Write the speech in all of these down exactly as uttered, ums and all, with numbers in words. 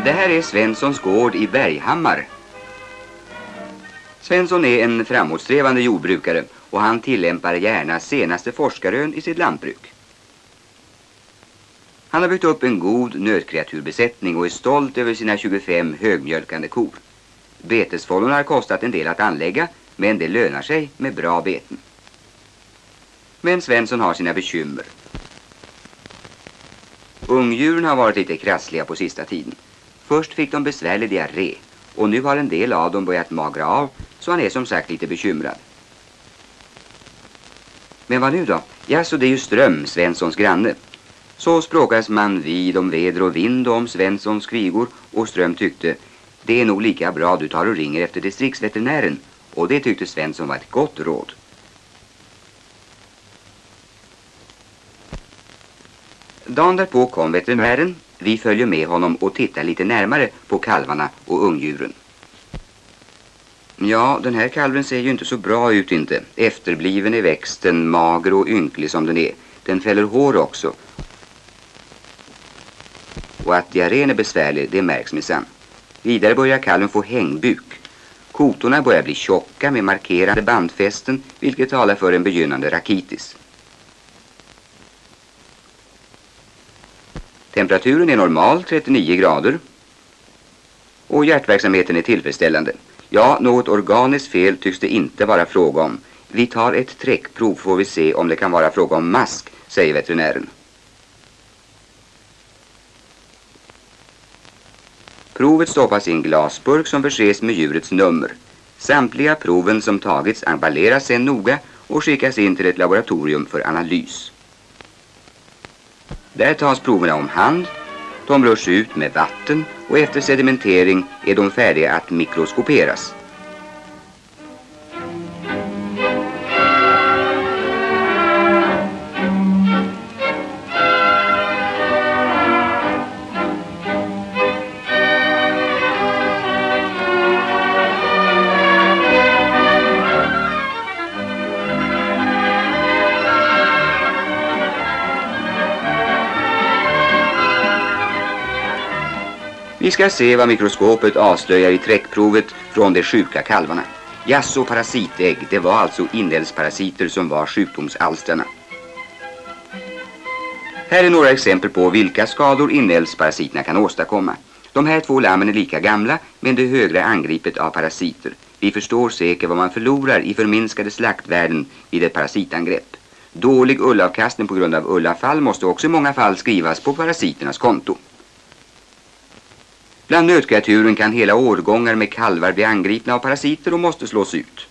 Det här är Svenssons gård i Berghammar. Svensson är en framåtsträvande jordbrukare och han tillämpar gärna senaste forskarrön i sitt lantbruk. Han har byggt upp en god nötkreaturbesättning och är stolt över sina tjugofem högmjölkande kor. Betesfållorna har kostat en del att anlägga, men det lönar sig med bra beten. Men Svensson har sina bekymmer. Ungdjuren har varit lite krassliga på sista tiden. Först fick de besvärlig diarré och nu har en del av dem börjat magra av, så han är som sagt lite bekymrad. Men vad nu då? Ja, så det är ju Ström, Svenssons granne. Så språkas man vid om väder och vind om Svenssons kvigor, och Ström tyckte det är nog lika bra du tar och ringer efter distriktsveterinären, och det tyckte Svensson var ett gott råd. Dagen därpå kom veterinären. Vi följer med honom och tittar lite närmare på kalvarna och ungdjuren. Ja, den här kalven ser ju inte så bra ut inte. Efterbliven i växten, mager och ynklig som den är. Den fäller hår också. Och att diarrén är besvärlig, det märks minsann. Vidare börjar kalven få hängbuk. Kotorna börjar bli tjocka med markerande bandfästen, vilket talar för en begynnande rakitis. Temperaturen är normal, trettionio grader. Och hjärtverksamheten är tillfredsställande. Ja, något organiskt fel tycks det inte vara fråga om. Vi tar ett träckprov får vi se om det kan vara fråga om mask, säger veterinären. Provet stoppas i en glasburk som förses med djurets nummer. Samtliga proven som tagits emballeras sen noga och skickas in till ett laboratorium för analys. Där tas proverna om hand, de rörs ut med vatten och efter sedimentering är de färdiga att mikroskoperas. Vi ska se vad mikroskopet avslöjar i träckprovet från de sjuka kalvarna. Jasso parasitägg, det var alltså inälvsparasiter som var sjukdomsalstrarna. Här är några exempel på vilka skador inälvsparasiterna kan åstadkomma. De här två lammen är lika gamla, men det högre angripet av parasiter. Vi förstår säkert vad man förlorar i förminskade slaktvärden vid ett parasitangrepp. Dålig ullavkastning på grund av ullavfall måste också i många fall skrivas på parasiternas konto. Bland nötkreaturen kan hela årgångar med kalvar bli angripna av parasiter och måste slås ut.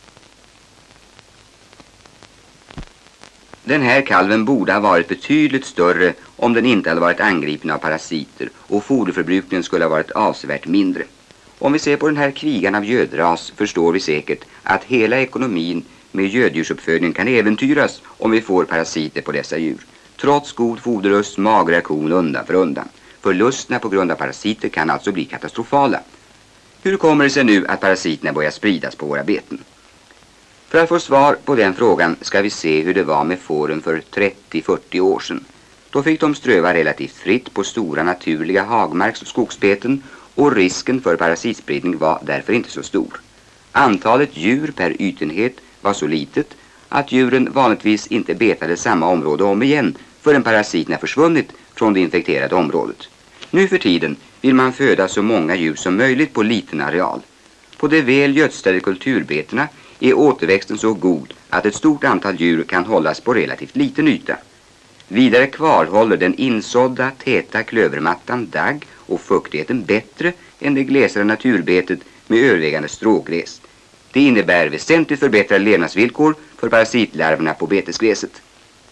Den här kalven borde ha varit betydligt större om den inte hade varit angripen av parasiter och foderförbrukningen skulle ha varit avsevärt mindre. Om vi ser på den här kvigan av gödras förstår vi säkert att hela ekonomin med göddjursuppfödning kan äventyras om vi får parasiter på dessa djur. Trots god foderlust magrar kon undan för undan. Förlusterna på grund av parasiter kan alltså bli katastrofala. Hur kommer det sig nu att parasiterna börjar spridas på våra beten? För att få svar på den frågan ska vi se hur det var med fåren för trettio till fyrtio år sedan. Då fick de ströva relativt fritt på stora naturliga hagmarks- och skogsbeten och risken för parasitspridning var därför inte så stor. Antalet djur per ytenhet var så litet att djuren vanligtvis inte betade samma område om igen förrän parasiterna försvunnit från det infekterade området. Nu för tiden vill man föda så många djur som möjligt på liten areal. På de väl gödslade kulturbetena är återväxten så god att ett stort antal djur kan hållas på relativt liten yta. Vidare kvarhåller den insådda täta klövermattan dagg och fuktigheten bättre än det glesare naturbetet med övervägande strågräs. Det innebär väsentligt förbättrade levnadsvillkor för parasitlarverna på betesgräset.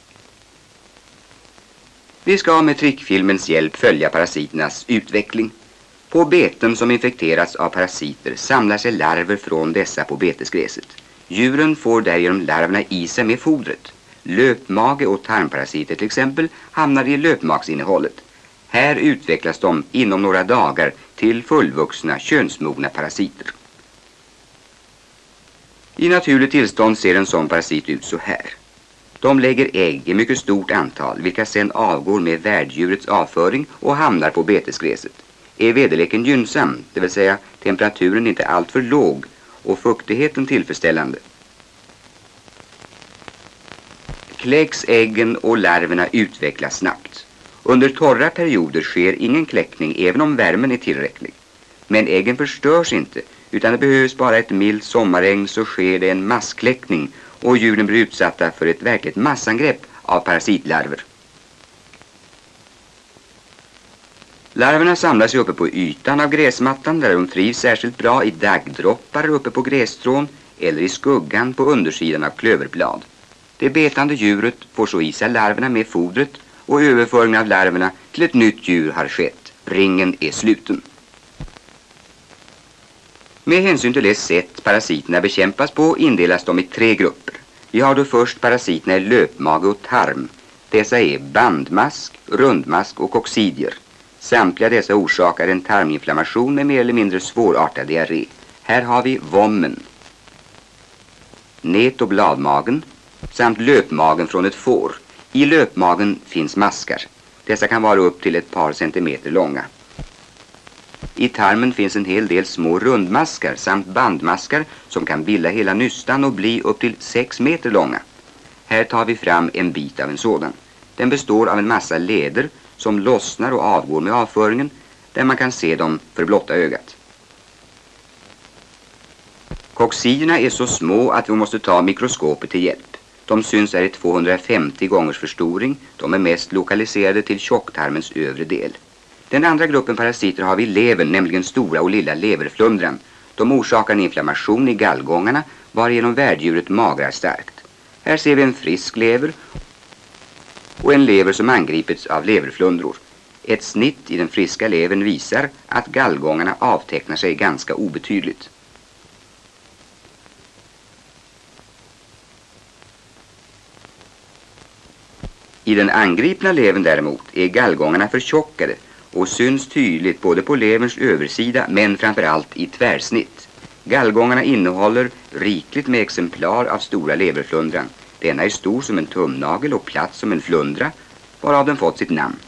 Vi ska med trickfilmens hjälp följa parasiternas utveckling. På beten som infekterats av parasiter samlar sig larver från dessa på betesgräset. Djuren får därigenom larverna i sig med fodret. Löpmage och tarmparasiter till exempel hamnar i löpmagsinnehållet. Här utvecklas de inom några dagar till fullvuxna könsmogna parasiter. I naturligt tillstånd ser en sån parasit ut så här. De lägger ägg i mycket stort antal vilka sedan avgår med värddjurets avföring och hamnar på betesgräset. är väderleken gynnsam, det vill säga temperaturen inte alltför låg och fuktigheten tillfredsställande, kläcks äggen och larverna utvecklas snabbt. Under torra perioder sker ingen kläckning även om värmen är tillräcklig. Men äggen förstörs inte, utan det behövs bara ett milt sommarregn så sker det en masskläckning och djuren blir utsatta för ett verkligt massangrepp av parasitlarver. Larverna samlas uppe på ytan av gräsmattan där de trivs särskilt bra i daggdroppar uppe på grässtrån eller i skuggan på undersidan av klöverblad. Det betande djuret får så i sig larverna med fodret och överföringen av larverna till ett nytt djur har skett. Ringen är sluten. Med hänsyn till det sätt parasiterna bekämpas på indelas de i tre grupper. Vi har då först parasiterna i löpmage och tarm. Dessa är bandmask, rundmask och coccidier. Samtliga dessa orsakar en tarminflammation med mer eller mindre svårartad diarré. Här har vi vommen, nät- och bladmagen samt löpmagen från ett får. I löpmagen finns maskar. Dessa kan vara upp till ett par centimeter långa. I tarmen finns en hel del små rundmaskar samt bandmaskar som kan bilda hela nystan och bli upp till sex meter långa. Här tar vi fram en bit av en sådan. Den består av en massa leder som lossnar och avgår med avföringen, där man kan se dem för blotta ögat. Coccidierna är så små att vi måste ta mikroskopet till hjälp. De syns är i tvåhundrafemtio gångers förstoring. De är mest lokaliserade till tjocktarmens övre del. Den andra gruppen parasiter har vi i levern, nämligen stora och lilla leverflundran. De orsakar en inflammation i gallgångarna varigenom värddjuret magrar starkt. Här ser vi en frisk lever och en lever som angripits av leverflundror. Ett snitt i den friska levern visar att gallgångarna avtecknar sig ganska obetydligt. I den angripna levern däremot är gallgångarna förtjockade och syns tydligt både på leverns översida men framförallt i tvärsnitt. Gallgångarna innehåller rikligt med exemplar av stora leverflundran. Denna är stor som en tumnagel och platt som en flundra, varav den fått sitt namn.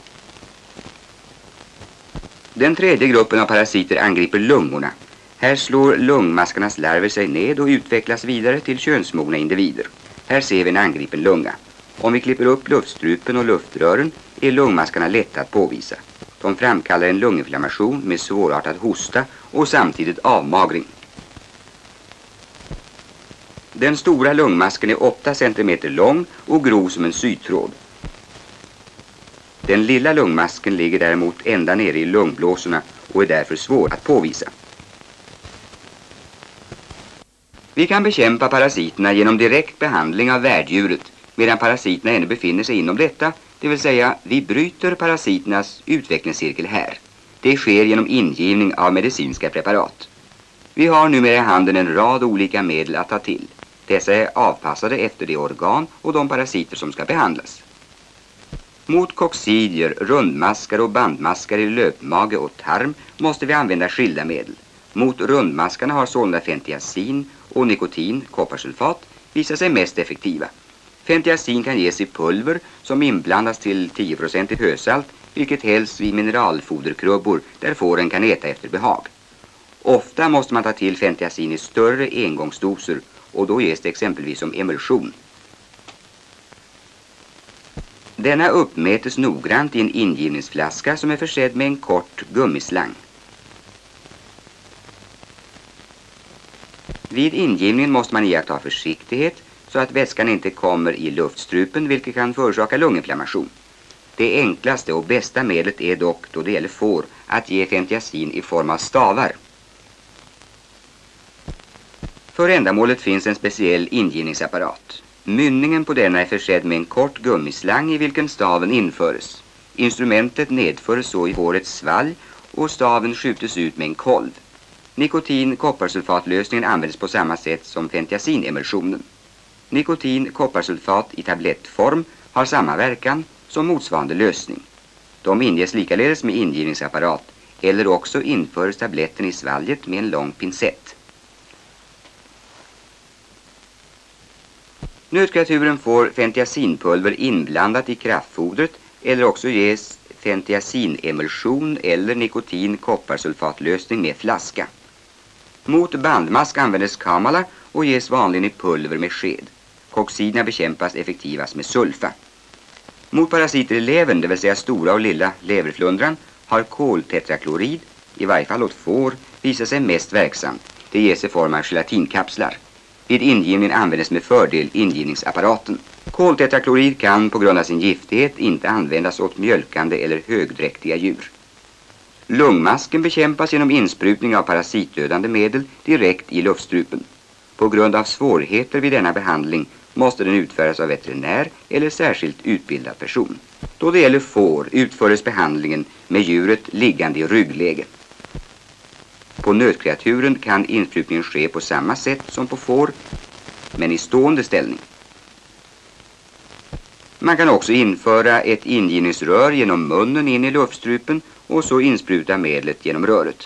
Den tredje gruppen av parasiter angriper lungorna. Här slår lungmaskarnas larver sig ned och utvecklas vidare till könsmogna individer. Här ser vi en angripen lunga. Om vi klipper upp luftstrupen och luftrören är lungmaskarna lätta att påvisa. De framkallar en lunginflammation med svårartad hosta och samtidigt avmagring. Den stora lungmasken är åtta centimeter lång och grov som en sytråd. Den lilla lungmasken ligger däremot ända nere i lungblåsorna och är därför svår att påvisa. Vi kan bekämpa parasiterna genom direkt behandling av värddjuret medan parasiterna ännu befinner sig inom detta, det vill säga vi bryter parasiternas utvecklingscirkel här. Det sker genom ingivning av medicinska preparat. Vi har numera i handen en rad olika medel att ta till. Dessa är avpassade efter de organ och de parasiter som ska behandlas. Mot coccidier, rundmaskar och bandmaskar i löpmage och tarm måste vi använda skilda medel. Mot rundmaskarna har sålunda fentiazin och nikotin, kopparsulfat, visat sig mest effektiva. Fentiazin kan ges i pulver som inblandas till tio procent i hösalt, vilket helst vid mineralfoderkrubbor där fåren kan äta efter behag. Ofta måste man ta till fentiazin i större engångsdoser och då ges det exempelvis som emulsion. Denna uppmätes noggrant i en ingivningsflaska som är försedd med en kort gummislang. Vid ingivningen måste man iaktta försiktighet så att vätskan inte kommer i luftstrupen, vilket kan förorsaka lunginflammation. Det enklaste och bästa medlet är dock, då det gäller får, att ge fentiazin i form av stavar. För ändamålet finns en speciell ingivningsapparat. Mynningen på denna är försedd med en kort gummislang i vilken staven införes. Instrumentet nedförs så i fårets svalg och staven skjuts ut med en kolv. Nikotin-kopparsulfatlösningen används på samma sätt som fentiazinemulsionen. Nikotin-kopparsulfat i tablettform har samma verkan som motsvarande lösning. De inges likaledes med ingivningsapparat eller också införs tabletten i svalget med en lång pincett. Nötkreaturen får fentiazinpulver inblandat i kraftfodret eller också ges fentiacinemulsion eller nikotin-kopparsulfatlösning med flaska. Mot bandmask användes kamala och ges vanligen i pulver med sked. Koxiderna bekämpas effektivast med sulfa. Mot parasiter i levern, det vill säga stora och lilla leverflundran, har koltetraklorid, i varje fall åt får, visat sig mest verksam. Det ges i form av gelatinkapslar. Vid ingivning användes med fördel ingivningsapparaten. Koltetraklorid kan på grund av sin giftighet inte användas åt mjölkande eller högdräktiga djur. Lungmasken bekämpas genom insprutning av parasitdödande medel direkt i luftstrupen. På grund av svårigheter vid denna behandling måste den utföras av veterinär eller särskilt utbildad person. Då det gäller får utföres behandlingen med djuret liggande i ryggläge. På nötkreaturen kan insprutningen ske på samma sätt som på får, men i stående ställning. Man kan också införa ett ingivningsrör genom munnen in i luftstrupen och så inspruta medlet genom röret.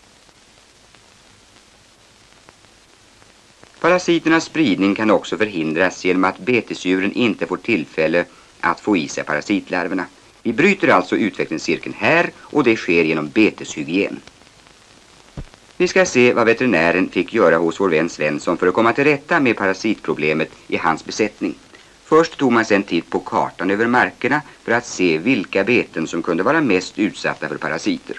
Parasiternas spridning kan också förhindras genom att betesdjuren inte får tillfälle att få i sig parasitlarverna. Vi bryter alltså utvecklingscirkeln här och det sker genom beteshygien. Vi ska se vad veterinären fick göra hos vår vän Svensson för att komma till rätta med parasitproblemet i hans besättning. Först tog man sedan titt på kartan över markerna för att se vilka beten som kunde vara mest utsatta för parasiter.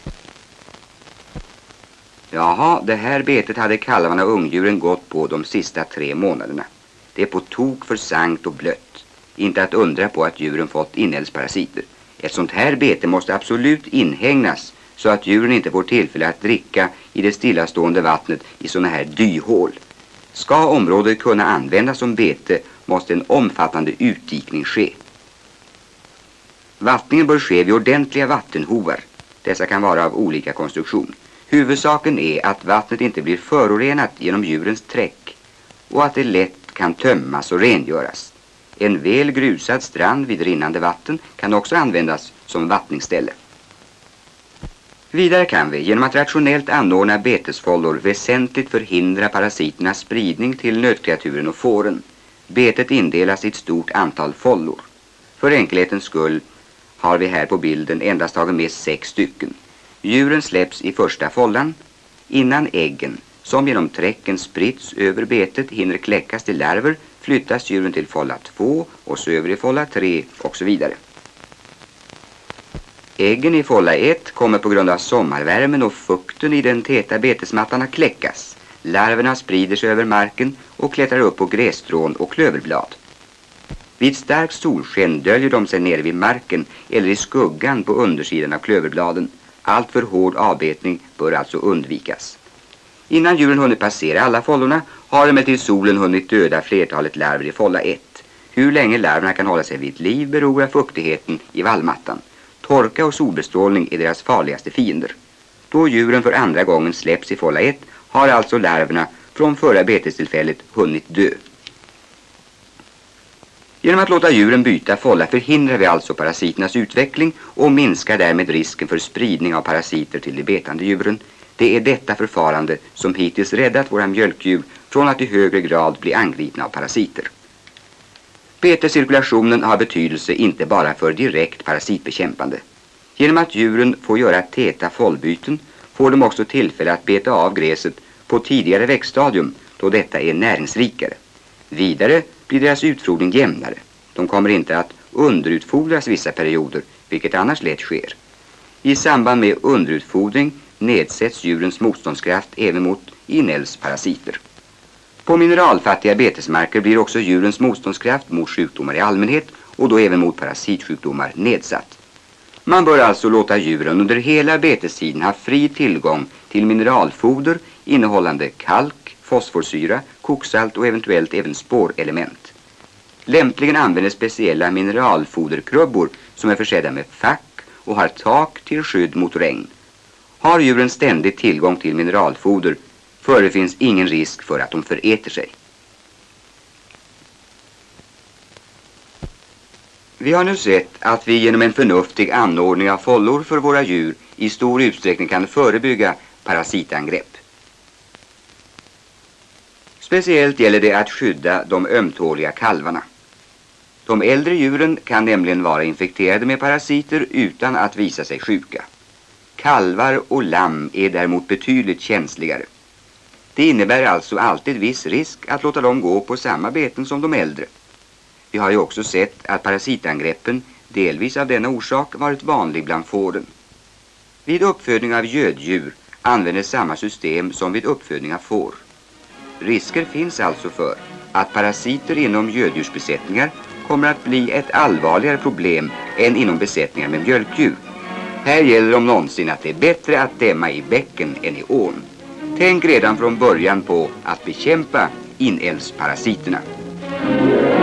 Jaha, det här betet hade kalvarna och ungdjuren gått på de sista tre månaderna. Det är på tok för sankt och blött. Inte att undra på att djuren fått inälvsparasiter. Ett sånt här bete måste absolut inhägnas så att djuren inte får tillfälle att dricka i det stillastående vattnet i såna här dyhål. Ska området kunna användas som bete måste en omfattande utdikning ske. Vattningen bör ske vid ordentliga vattenhovar. Dessa kan vara av olika konstruktion. Huvudsaken är att vattnet inte blir förorenat genom djurens träck och att det lätt kan tömmas och rengöras. En väl grusad strand vid rinnande vatten kan också användas som vattningsställe. Vidare kan vi genom att rationellt anordna betesfållor väsentligt förhindra parasiternas spridning till nötkreaturen och fåren. Betet indelas i ett stort antal fållor. För enkelhetens skull har vi här på bilden endast tagit med sex stycken. Djuren släpps i första fållan. Innan äggen, som genom träcken spritts över betet, hinner kläckas till larver, flyttas djuren till fålla två och så över i fålla tre och så vidare. Äggen i fålla ett kommer på grund av sommarvärmen och fukten i den täta betesmattan att kläckas. Larverna sprider sig över marken och klättrar upp på grässtrån och klöverblad. Vid starkt solsken döljer de sig nere vid marken eller i skuggan på undersidan av klöverbladen. Allt för hård avbetning bör alltså undvikas. Innan djuren hunnit passera alla fållorna har emellertid solen hunnit döda flertalet larver i fålla ett. Hur länge larverna kan hålla sig vid liv beror av fuktigheten i vallmattan. Torka och solbestrålning är deras farligaste fiender. Då djuren för andra gången släpps i fålla ett har alltså larverna från förra betestillfället hunnit dö. Genom att låta djuren byta fålla förhindrar vi alltså parasiternas utveckling och minskar därmed risken för spridning av parasiter till de betande djuren. Det är detta förfarande som hittills räddat våra mjölkdjur från att i högre grad bli angripna av parasiter. Betescirkulationen har betydelse inte bara för direkt parasitbekämpande. Genom att djuren får göra täta fållbyten får de också tillfälle att beta av gräset på tidigare växtstadium då detta är näringsrikare. Vidare blir deras utfodring jämnare. De kommer inte att underutfodras vissa perioder, vilket annars lätt sker. I samband med underutfodring nedsätts djurens motståndskraft även mot inälvsparasiter. På mineralfattiga betesmarker blir också djurens motståndskraft mot sjukdomar i allmänhet och då även mot parasitsjukdomar nedsatt. Man bör alltså låta djuren under hela betestiden ha fri tillgång till mineralfoder innehållande kalk, fosforsyra, koksalt och eventuellt även spårelement. Lämpligen används speciella mineralfoderkrubbor som är försedda med fack och har tak till skydd mot regn. Har djuren ständigt tillgång till mineralfoder förefinns ingen risk för att de föräter sig. Vi har nu sett att vi genom en förnuftig anordning av fållor för våra djur i stor utsträckning kan förebygga parasitangrepp. Speciellt gäller det att skydda de ömtåliga kalvarna. De äldre djuren kan nämligen vara infekterade med parasiter utan att visa sig sjuka. Kalvar och lamm är däremot betydligt känsligare. Det innebär alltså alltid viss risk att låta dem gå på samma beten som de äldre. Vi har ju också sett att parasitangreppen delvis av denna orsak varit vanlig bland fåren. Vid uppfödning av göddjur användes samma system som vid uppfödning av får. Risker finns alltså för att parasiter inom göddjursbesättningar kommer att bli ett allvarligare problem än inom besättningar med mjölkdjur. Här gäller om någonsin att det är bättre att dämma i bäcken än i ån. Tänk redan från början på att bekämpa inälvsparasiterna.